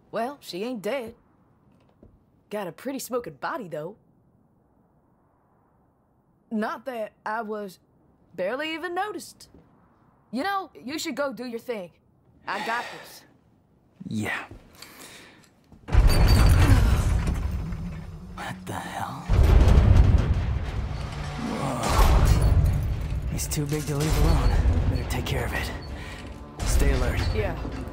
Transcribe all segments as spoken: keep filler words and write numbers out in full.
Well, she ain't dead. Got a pretty smoking body, though. Not that I was barely even noticed. You know, you should go do your thing. I got this. Yeah. What the hell? Whoa. He's too big to leave alone. Better take care of it. Stay alert. Yeah.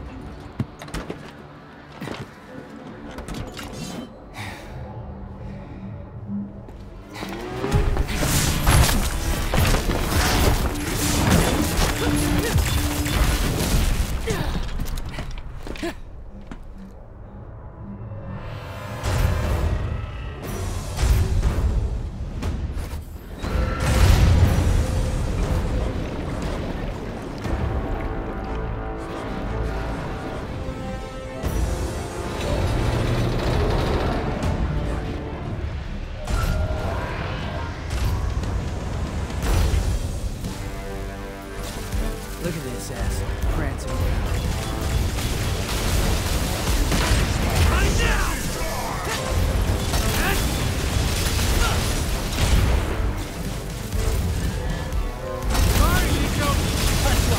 Look at this ass prancing around. Right now! Sorry, Nico. Let's go.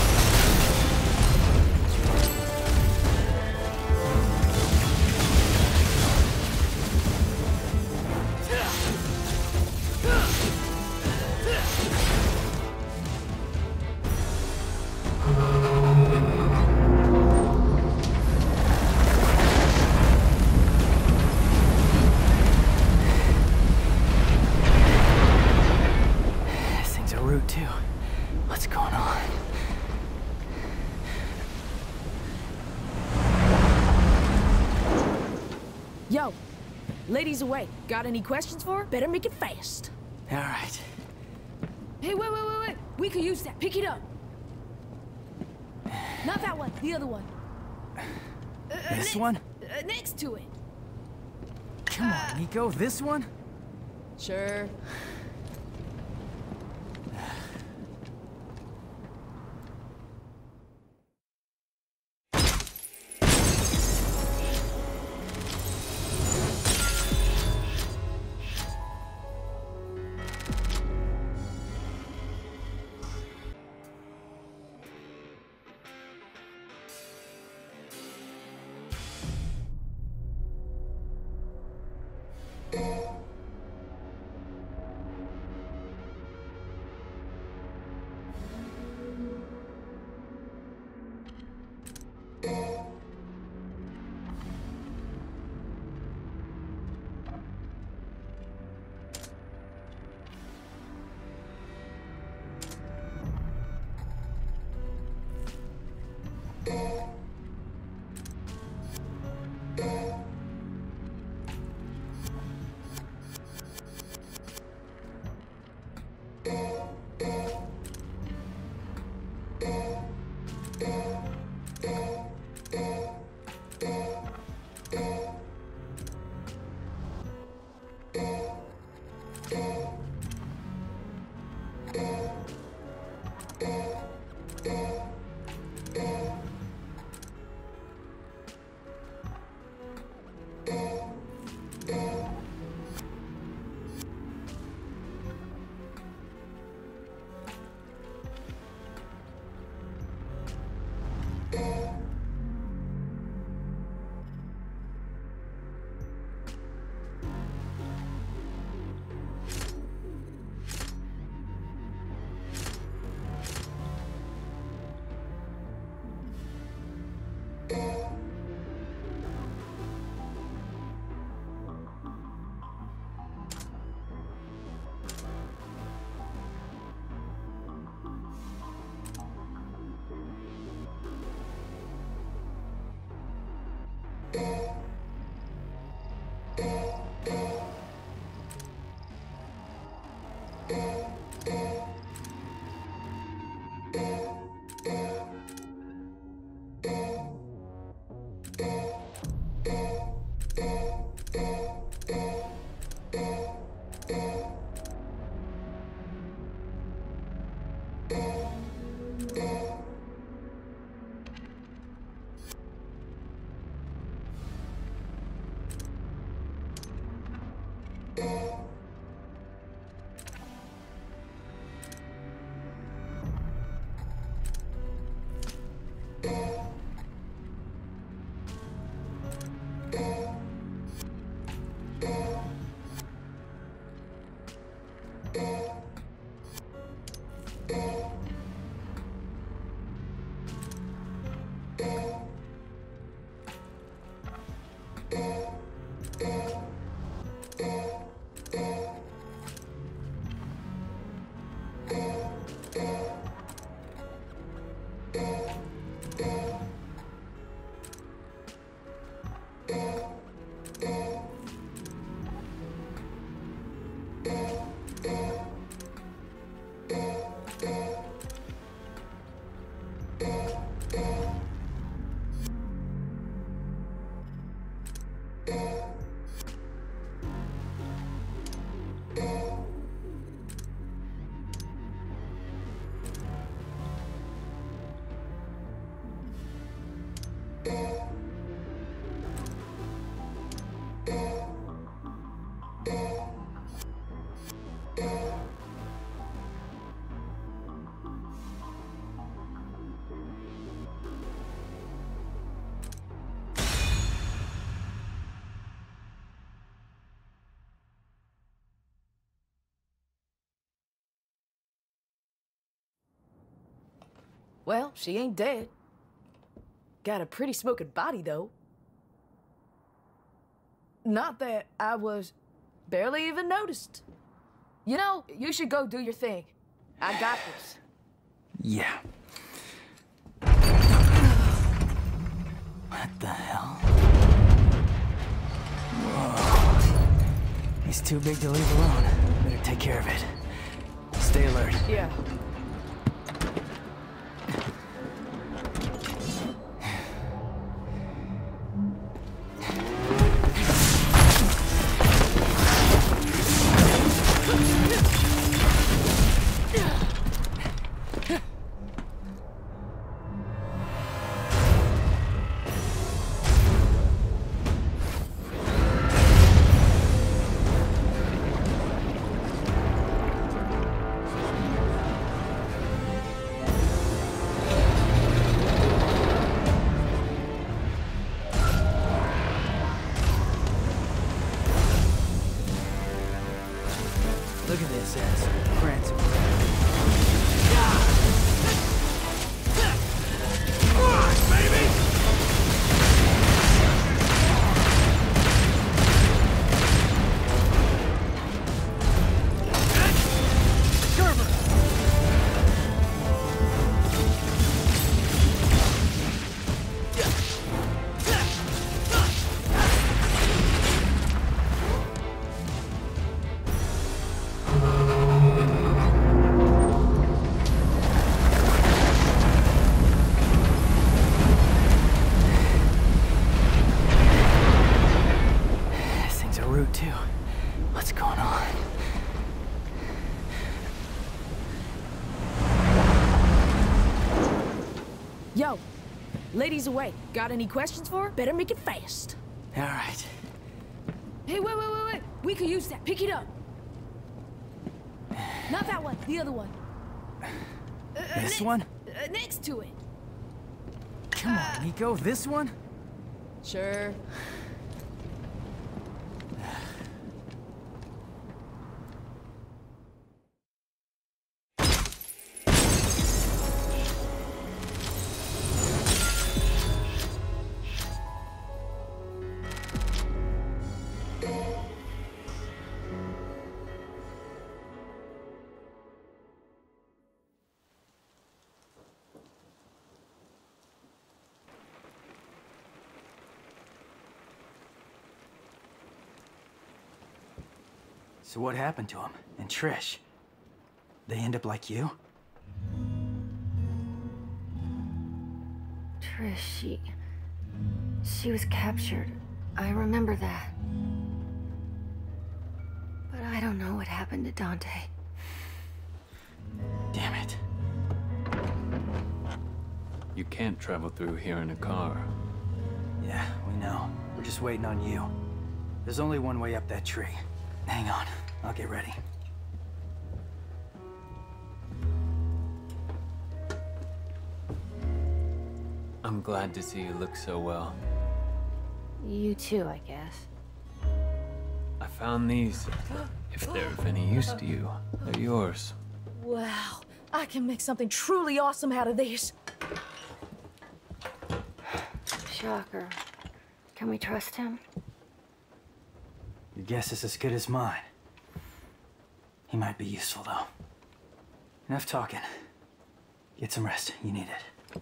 This thing's a root too. What's going on? Yo, lady's away. Got any questions for her? Better make it fast. All right. Hey, wait, wait, wait, wait. We could use that. Pick it up. Not that one. The other one. Uh, This next, one? Uh, next to it. Come on, Nico. This one? Sure. Well, she ain't dead. Got a pretty smoking body, though. Not that I was barely even noticed. You know, you should go do your thing. I got this. Yeah. What the hell? Whoa. He's too big to leave alone. Better take care of it. Stay alert. Yeah. Look at this ass. Prancing. Come on, baby! Gerber! Too. What's going on? Yo, lady's away. Got any questions for her? Better make it fast. All right. Hey, wait, wait, wait, wait. We could use that. Pick it up. Not that one. The other one. Uh, This ne one? Uh, next to it. Come on, Nico. This one? Sure. So what happened to him? And Trish? They end up like you? Trish, she... She was captured. I remember that. But I don't know what happened to Dante. Damn it. You can't travel through here in a car. Yeah, we know. We're just waiting on you. There's only one way up that tree. Hang on, I'll get ready. I'm glad to see you look so well. You too, I guess. I found these. If they're of any use to you, they're yours. Wow, I can make something truly awesome out of this. Shocker. Can we trust him? Your guess is as good as mine. He might be useful, though. Enough talking. Get some rest. You need it.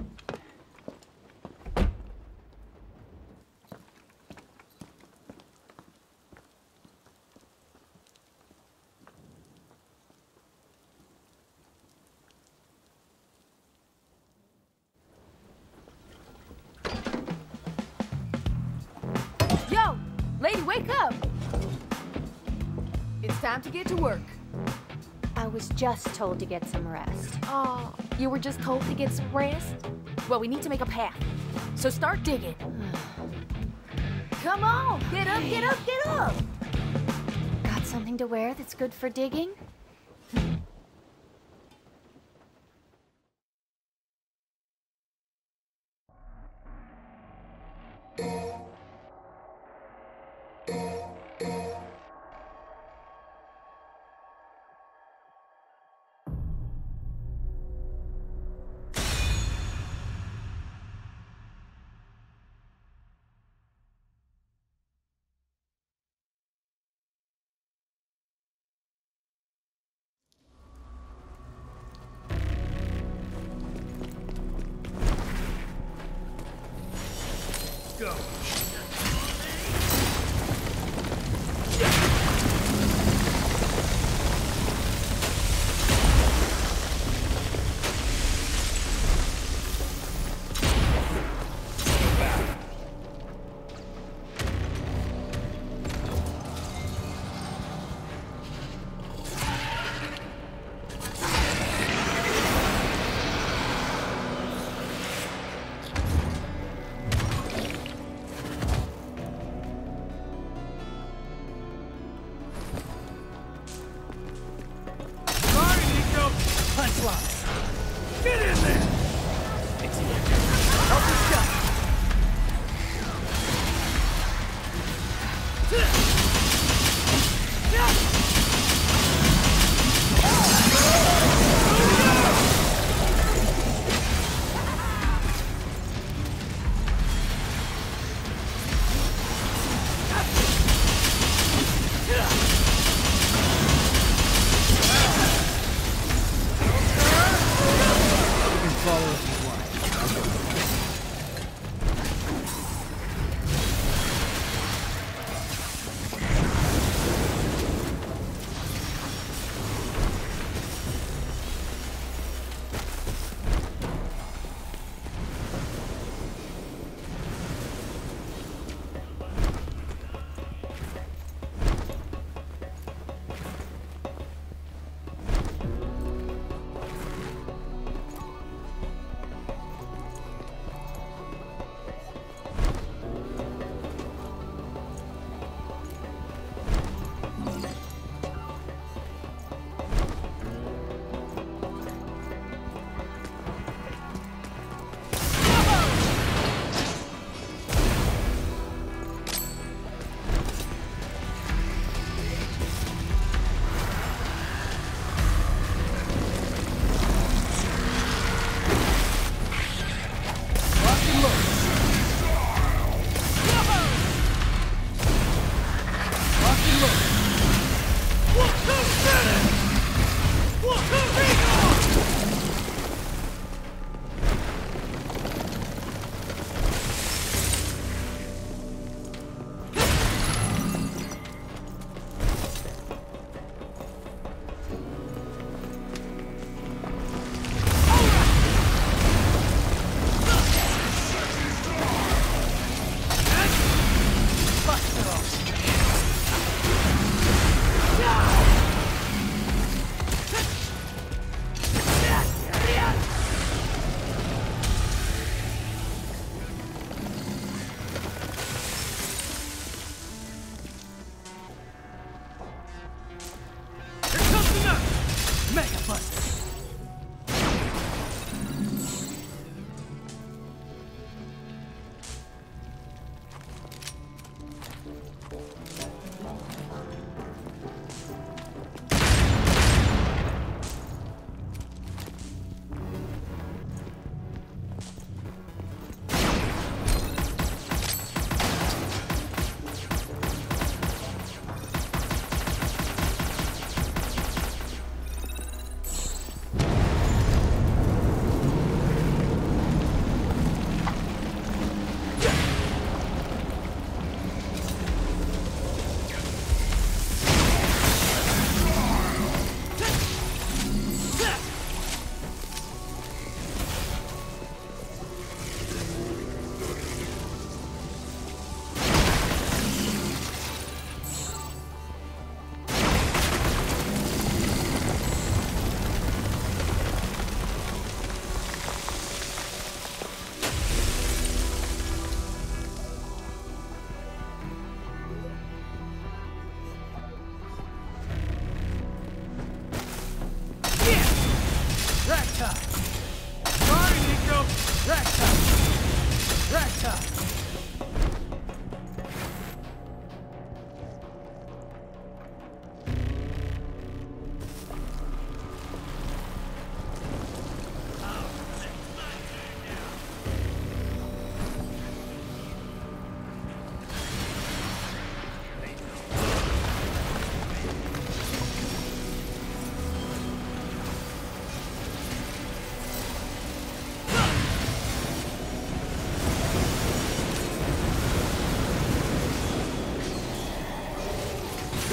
Yo! Lady, wake up! It's time to get to work. I was just told to get some rest. Oh, you were just told to get some rest? Well, we need to make a path. So start digging. Come on! Get up, get up, get up! Got something to wear that's good for digging? Go. Get in there! Help yourself!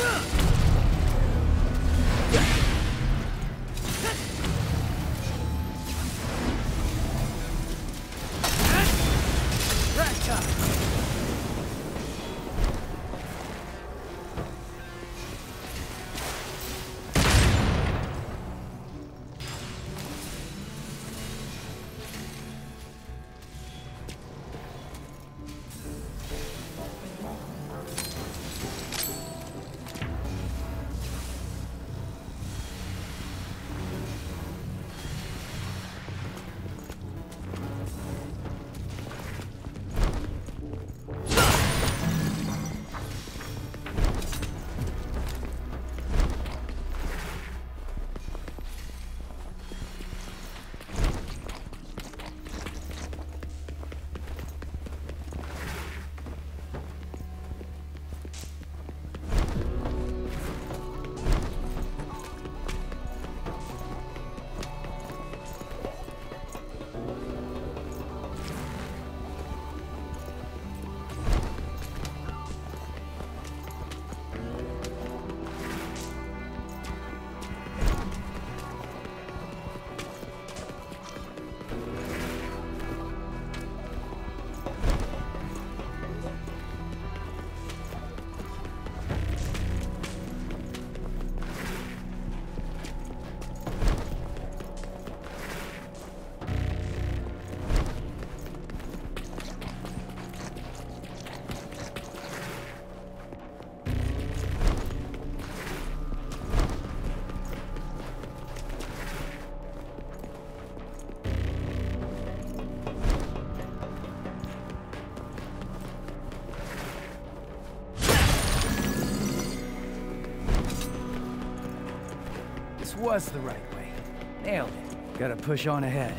This was the right way. Nailed it. Gotta push on ahead.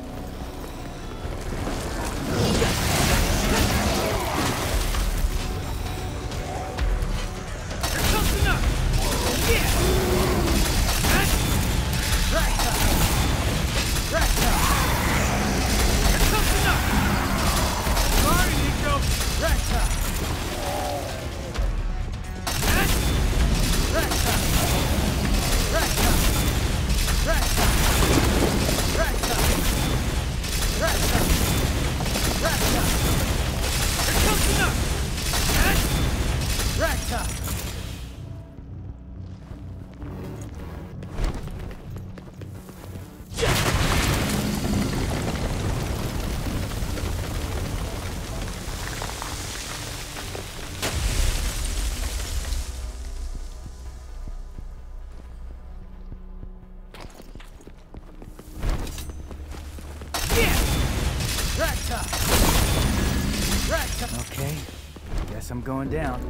Okay, guess I'm going down.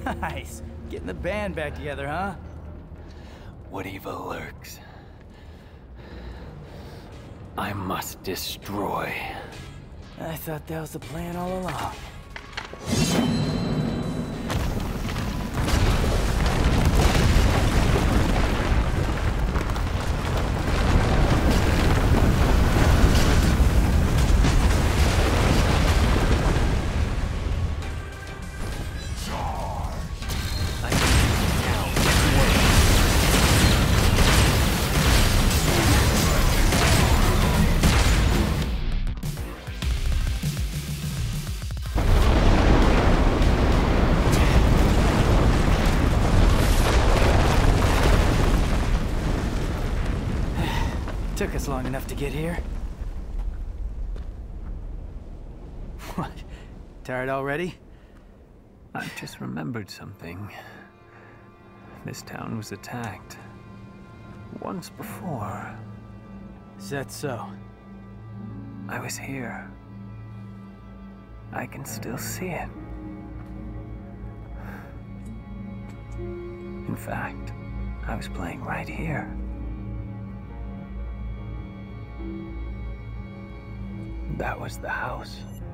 Nice. Getting the band back together, huh? What evil lurks? I must destroy. I thought that was the plan all along. Took us long enough to get here. What? Tired already? I've just remembered something. This town was attacked. Once before. Is that so? I was here. I can still see it. In fact, I was playing right here. That was the house.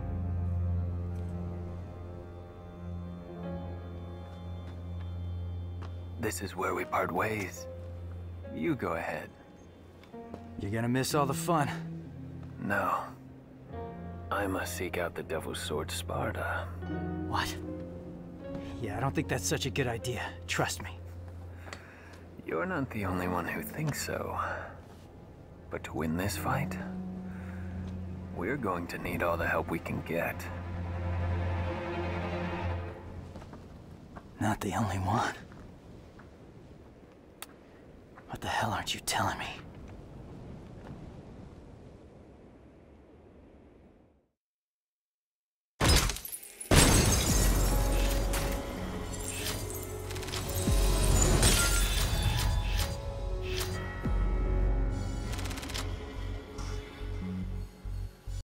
This is where we part ways. You go ahead. You're gonna miss all the fun. No. I must seek out the Devil's Sword Sparda. What? Yeah, I don't think that's such a good idea. Trust me. You're not the only one who thinks so. But to win this fight, we're going to need all the help we can get. Not the only one. What the hell aren't you telling me?